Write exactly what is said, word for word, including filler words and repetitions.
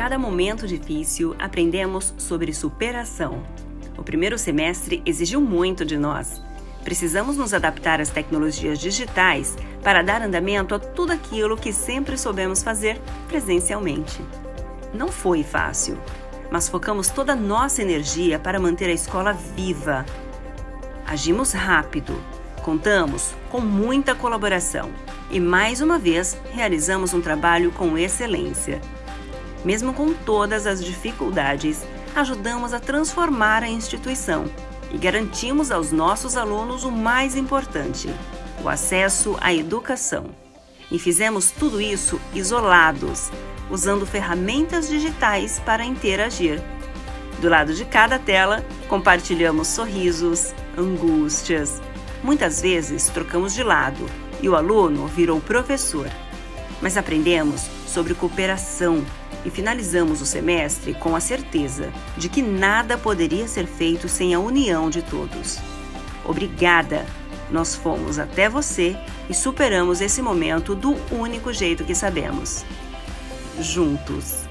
cada momento difícil, aprendemos sobre superação. O primeiro semestre exigiu muito de nós. Precisamos nos adaptar às tecnologias digitais para dar andamento a tudo aquilo que sempre soubemos fazer presencialmente. Não foi fácil, mas focamos toda a nossa energia para manter a escola viva. Agimos rápido, contamos com muita colaboração e, mais uma vez, realizamos um trabalho com excelência. Mesmo com todas as dificuldades, ajudamos a transformar a instituição e garantimos aos nossos alunos o mais importante, o acesso à educação. E fizemos tudo isso isolados, usando ferramentas digitais para interagir. Do lado de cada tela, compartilhamos sorrisos, angústias. Muitas vezes trocamos de lado e o aluno virou professor. Mas aprendemos sobre cooperação e finalizamos o semestre com a certeza de que nada poderia ser feito sem a união de todos. Obrigada! Nós fomos até você e superamos esse momento do único jeito que sabemos. Juntos.